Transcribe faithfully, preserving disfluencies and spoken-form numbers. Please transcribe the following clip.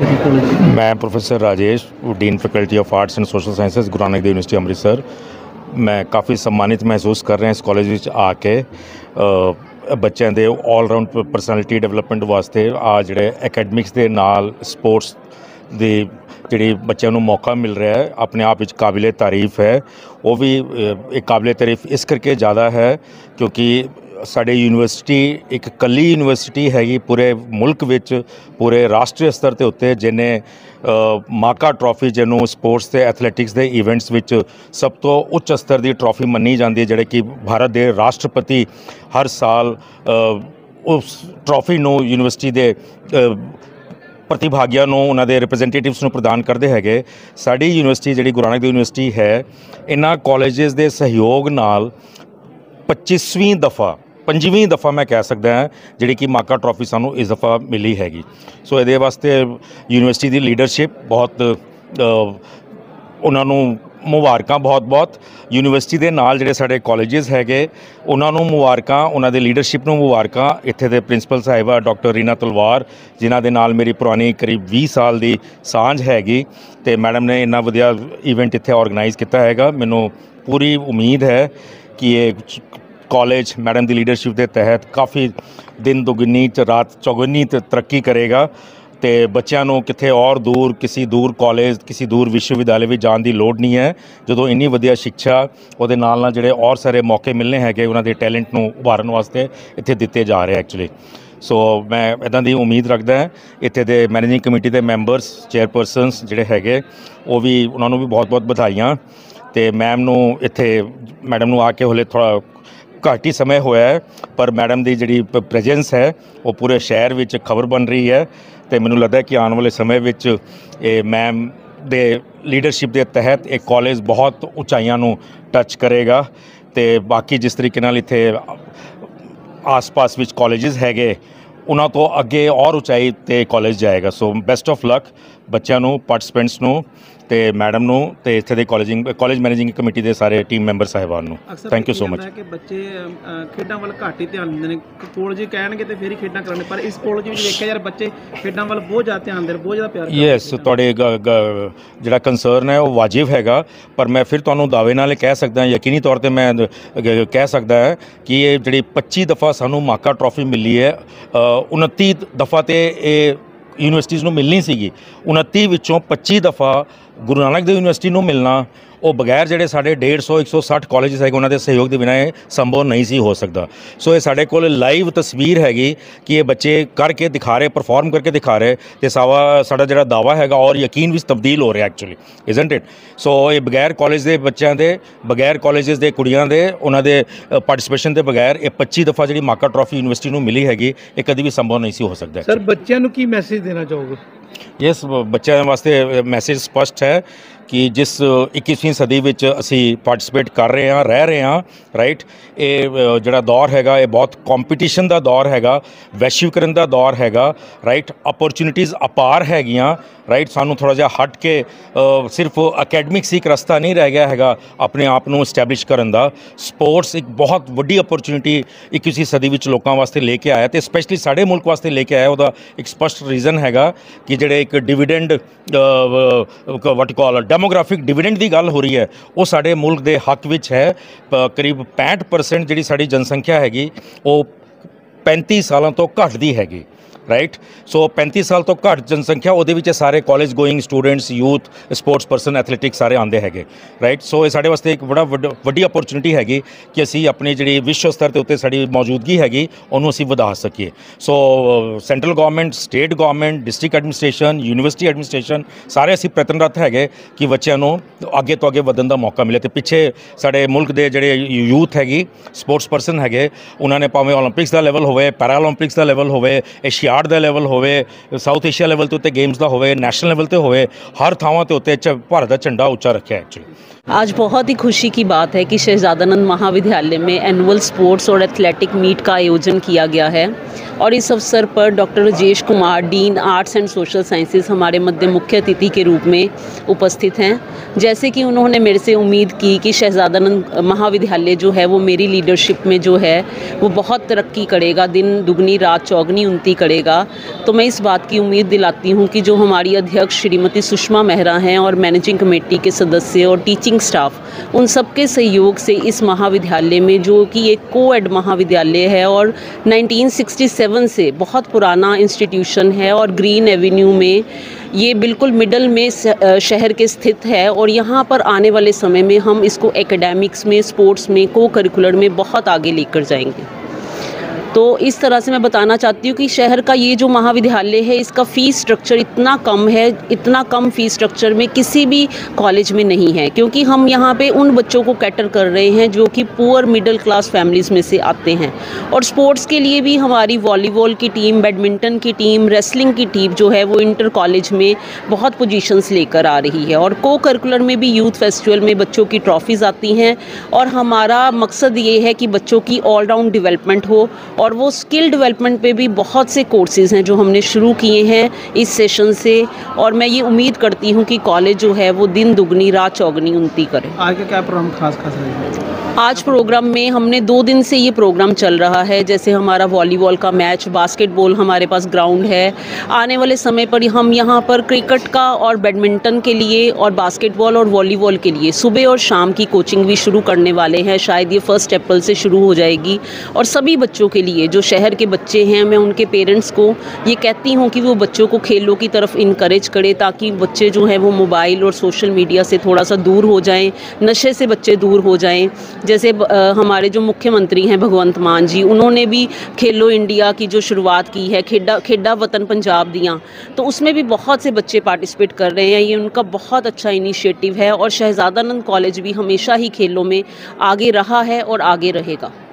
जी college की? मैं professor Rajesh, dean faculty of arts and social sciences, Guru Nanak Dev university Amritsar. मैं काफ़ी सम्मानित महसूस कर रहा इस कॉलेज में आके बच्चों के ऑल राउंड परसनैलिटी डेवलपमेंट वास्ते आ जोड़े एकेडमिक्स के नाल स्पोर्ट्स की जी बच्चों को मौका मिल रहा है, अपने आप में काबिले तारीफ़ है। वो भी एक काबिले तारीफ़ इस करके ज़्यादा है क्योंकि साढ़े यूनिवर्सिटी एक कली यूनिवर्सिटी हैगी पूरे मुल्क विच, पूरे राष्ट्रीय स्तर के उत्ते जिन्हें माका ट्रॉफी जिन्हों स्पोर्ट्स के एथलैटिक्स के इवेंट्स विच सब तो उच्च स्तर की ट्रॉफी मनी जाती है, जिहड़े कि भारत के राष्ट्रपति हर साल उस ट्रॉफी नूं यूनिवर्सिटी के प्रतिभागियों ਨੂੰ ਉਹਨਾਂ ਦੇ ਰਿਪਰੈਜ਼ੈਂਟੇਟਿਵਸ ਨੂੰ ਪ੍ਰਦਾਨ ਕਰਦੇ ਹੈਗੇ। ਸਾਡੀ ਯੂਨੀਵਰਸਿਟੀ ਜਿਹੜੀ ਗੁਰੂ ਨਾਨਕ ਦੇਵ ਯੂਨੀਵਰਸਿਟੀ ਹੈ, ਇਹਨਾਂ ਕਾਲਜਸ ਦੇ ਸਹਿਯੋਗ ਨਾਲ ਪੱਚੀਸਵੀਂ ਦਫਾ ਪੰਜਵੀਂ ਦਫਾ ਮੈਂ ਕਹਿ ਸਕਦਾ ਹਾਂ ਜਿਹੜੀ ਕਿ ਮਾਕਾ ਟਰੋਫੀ ਸਾਨੂੰ ਇਸ ਦਫਾ ਮਿਲੀ ਹੈਗੀ। ਸੋ ਇਹਦੇ ਵਾਸਤੇ ਯੂਨੀਵਰਸਿਟੀ ਦੀ ਲੀਡਰਸ਼ਿਪ ਬਹੁਤ ਉਹਨਾਂ ਨੂੰ ਮੁਬਾਰਕਾਂ, ਬਹੁਤ ਬਹੁਤ ਯੂਨੀਵਰਸਿਟੀ ਦੇ ਨਾਲ ਜਿਹੜੇ ਸਾਡੇ ਕਾਲਜਸ ਹੈਗੇ ਉਹਨਾਂ ਨੂੰ ਮੁਬਾਰਕਾਂ, ਉਹਨਾਂ ਦੇ ਲੀਡਰਸ਼ਿਪ ਨੂੰ ਮੁਬਾਰਕਾਂ। ਇੱਥੇ ਦੇ ਪ੍ਰਿੰਸੀਪਲ ਸਾਹਿਬਾ ਡਾਕਟਰ ਰੀਨਾ ਤਲਵਾਰ ਜਿਨ੍ਹਾਂ ਦੇ ਨਾਲ ਮੇਰੀ ਪੁਰਾਣੀ ਕਰੀਬ ਵੀਹ ਸਾਲ ਦੀ ਸਾਂਝ ਹੈਗੀ ਤੇ ਮੈਡਮ ਨੇ ਇੰਨਾ ਵਧੀਆ ਇਵੈਂਟ ਇੱਥੇ ਆਰਗੇਨਾਈਜ਼ ਕੀਤਾ ਹੈਗਾ। ਮੈਨੂੰ ਪੂਰੀ ਉਮੀਦ ਹੈ कि ये कॉलेज मैडम की लीडरशिप के तहत काफ़ी दिन दुगनी रात चौगुनी तरक्की करेगा तो बच्चों को कितने और दूर किसी दूर कॉलेज किसी दूर विश्वविद्यालय भी जाने की लोड़ नहीं है। जो इन्नी वधिया शिक्षा वो नाल जोड़े और सारे मौके मिलने हैं उन्होंने टैलेंट को उभारन वास्ते इतने दिते जा रहे एक्चुअली। सो मैं इदां दी उम्मीद रखदा है इत्थे दे मैनेजिंग कमेटी के मैंबरस चेयरपर्सनस जिहड़े हैगे वो भी उन्होंने भी बहुत बहुत बधाइयां। तो मैम नूं इत्थे मैडम नूं आके हले थोड़ा घट ही समय होया है पर मैडम की जिहड़ी प्रेजेंस है वो पूरे शहर विच खबर बन रही है। तो मैनूं लगदा है कि आने वाले समय विच ये मैम दे लीडरशिप के तहत एक कॉलेज बहुत उचाइयां नूं टच करेगा। तो बाकी जिस तरीके नाल इत्थे आस पास विच कॉलेजेस हैगे उन्हां तो अगे और उचाई ते कॉलेज जाएगा। सो बेस्ट ऑफ लक बच्चों नूं, पार्टिसिपेंट्स नूं ते मैडम नूं ते इत्थे दे कॉलेजिंग कॉलेज मैनेजिंग कमेटी के सारे टीम मैंबर साहिबान नूं थैंक यू सो मच। कि बच्चे खेडां वाल घट ही ध्यान दिंदे ने, कॉलेज कहणगे ते फिर ही खेडां कराने, पर इस कॉलेज विच वेखिया यार बच्चे खेडां वाल बहुत ज़्यादा ध्यान दे, बहुत ज़्यादा प्यार करदे। यस तुहाडे जिहड़ा कंसर्न है वो वाजिब हैगा, पर मैं फिर तुहानूं दावे नाल कह सकदा यकीनी तौर पर मैं कह सकदा है कि ये जिहड़ी पच्ची दफ़ा सानूं माका ट्रॉफी मिली है, उनती दफ़ा तो ये यूनिवर्सिटीज़ नूं मिलनी सीगी, उनती विचों पच्ची दफ़ा गुरु नानक देव यूनिवर्सिटी नूं मिलना वो बगैर जोड़े साढ़े डेढ़ सौ एक सौ सठ कॉलेज है उन्होंने सहयोग के बिना संभव नहीं सी हो सकता। सो ये साढ़े को लाइव तस्वीर हैगी कि ये बच्चे करके दिखा रहे, परफॉर्म करके दिखा रहे, तो सावा साढ़ा जो दावा है और यकीन भी तब्दील हो रहा है एक्चुअली इजंट इट। सो ये बगैर कॉलेज के बच्चों के बगैर कॉलेजेस के कुड़ियां के उन्होंने पार्टिसिपेशन के बगैर ये पच्ची दफ़ा जी माका ट्रॉफी यूनिवर्सिटी को मिली हैगी, ये कभी भी संभव नहीं सी हो सकता। सर बच्चों को की मैसेज देना चाहोगे? यस बच्चों वास्ते मैसेज स्पष्ट है कि जिस इक्कीसवीं सदी विच असी पार्टिसिपेट कर रहे हैं, रह रहे हैं, राइट, ये जिहड़ा दौर हैगा ये बहुत कॉम्पीटिशन का दौर हैगा, वैश्वीकरण का दौर हैगा, राइट, अपॉर्चुनिटीज़ अपार हैगियां, राइट। सानू थोड़ा जिहा हट के आ, सिर्फ अकैडमिक्स एक रास्ता नहीं रह गया हैगा अपने आप नूं इस्टैबलिश करन दा। स्पोर्ट्स एक बहुत वड्डी अपॉर्चुनिटी इक्कीसवीं सदी विच लोकां वास्ते लेके आया, तो स्पैशली साडे मुल्क वास्ते लेके आया। उहदा एक स्पष्ट रीजन हैगा कि जिहड़े एक dividend what call demographic dividend की गल हो रही है वो साडे मुल्क के हक विच है। करीब पैंठ परसेंट जी साड़ी जनसंख्या हैगी वो पैंती सालों तो घट दी हैगी, राइट। सो पैंती साल तो घट जनसंख्या वो सारे college going students, youth, sports person, athletics सारे आते हैं, राइट। सो ये साढ़े वास्ते एक बड़ा वड्डी अपॉर्चुनिटी हैगी कि असी अपनी जी विश्व स्तर के उत्ते साड़ी मौजूदगी हैगी उन्होंने असी वधा सकीए। So central government, state government, district administration, university administration सारे असी प्रयत्नरत है कि बच्चों को अगे तो अगे वधन का मौका मिले। तो पिछे साढ़े मुल्क के जोड़े यूथ हैगी, स्पोर्ट्स पर्सन है, उन्होंने भावें ओलंपिक्स का लैवल होवे, पैराओलंपिक्स का लैवल होवे, एशियाड का लैवल होवे, साउथ एशिया लैवल के उत्ते गेम्स का होवे, नैशनल लैवल ते होवे, हर थावां ते उत्ते भारत का झंडा उच्चा रखा एक्चुअली। आज बहुत ही खुशी की बात है कि शहजादानंद महाविद्यालय में एनुअल स्पोर्ट्स और एथलेटिक मीट का आयोजन किया गया है और इस अवसर पर doctor Rajesh Kumar, dean arts and social sciences हमारे मध्य मुख्य अतिथि के रूप में उपस्थित हैं। जैसे कि उन्होंने मेरे से उम्मीद की कि शहजादानंद महाविद्यालय जो है वो मेरी लीडरशिप में जो है वो बहुत तरक्की करेगा, दिन दुगनी रात चौगनी उन्नति करेगा। मिलेगा, तो मैं इस बात की उम्मीद दिलाती हूँ कि जो हमारी अध्यक्ष श्रीमती सुषमा मेहरा हैं और मैनेजिंग कमेटी के सदस्य और टीचिंग स्टाफ, उन सबके सहयोग से इस महाविद्यालय में, जो कि एक कोएड महाविद्यालय है और नाइनटीन सिक्सटी सेवन से बहुत पुराना इंस्टीट्यूशन है और ग्रीन एवेन्यू में ये बिल्कुल मिडल में शहर के स्थित है, और यहाँ पर आने वाले समय में हम इसको एकेडमिक्स में, स्पोर्ट्स में, को करिकुलर में बहुत आगे लेकर जाएंगे। तो इस तरह से मैं बताना चाहती हूँ कि शहर का ये जो महाविद्यालय है, इसका फ़ीस स्ट्रक्चर इतना कम है, इतना कम फ़ीस स्ट्रक्चर में किसी भी कॉलेज में नहीं है, क्योंकि हम यहाँ पे उन बच्चों को कैटर कर रहे हैं जो कि पुअर मिडिल क्लास फैमिलीज़ में से आते हैं। और स्पोर्ट्स के लिए भी हमारी वॉलीबॉल की टीम, बैडमिंटन की टीम, रेसलिंग की टीम जो है वो इंटर कॉलेज में बहुत पोजीशंस लेकर आ रही है, और को करिकुलर में भी यूथ फेस्टिवल में बच्चों की ट्रॉफ़ीज़ आती हैं। और हमारा मकसद ये है कि बच्चों की ऑलराउंड डेवलपमेंट हो, और वो स्किल डेवलपमेंट पे भी बहुत से कोर्सेज़ हैं जो हमने शुरू किए हैं इस सेशन से, और मैं ये उम्मीद करती हूँ कि कॉलेज जो है वो दिन दुगनी रात चौगनी उन्नति करे। आज का क्या प्रोग्राम खास खास रहेगा? आज प्रोग्राम में हमने दो दिन से ये प्रोग्राम चल रहा है, जैसे हमारा वॉलीबॉल का मैच, बास्केटबॉल हमारे पास ग्राउंड है। आने वाले समय पर हम यहाँ पर क्रिकेट का और बैडमिंटन के लिए और बास्केटबॉल और वॉलीबॉल के लिए सुबह और शाम की कोचिंग भी शुरू करने वाले हैं। शायद ये फर्स्ट अप्रैल से शुरू हो जाएगी। और सभी बच्चों के लिए, जो शहर के बच्चे हैं, मैं उनके पेरेंट्स को ये कहती हूँ कि वो बच्चों को खेलों की तरफ इनकरेज करें, ताकि बच्चे जो हैं वो मोबाइल और सोशल मीडिया से थोड़ा सा दूर हो जाएं, नशे से बच्चे दूर हो जाएं। जैसे आ, हमारे जो मुख्यमंत्री हैं भगवंत मान जी, उन्होंने भी खेलो इंडिया की जो शुरुआत की है, खेडा खेडा वतन पंजाब दियाँ, तो उसमें भी बहुत से बच्चे पार्टिसिपेट कर रहे हैं। ये उनका बहुत अच्छा इनिशिएटिव है, और शहजादानंद कॉलेज भी हमेशा ही खेलों में आगे रहा है और आगे रहेगा।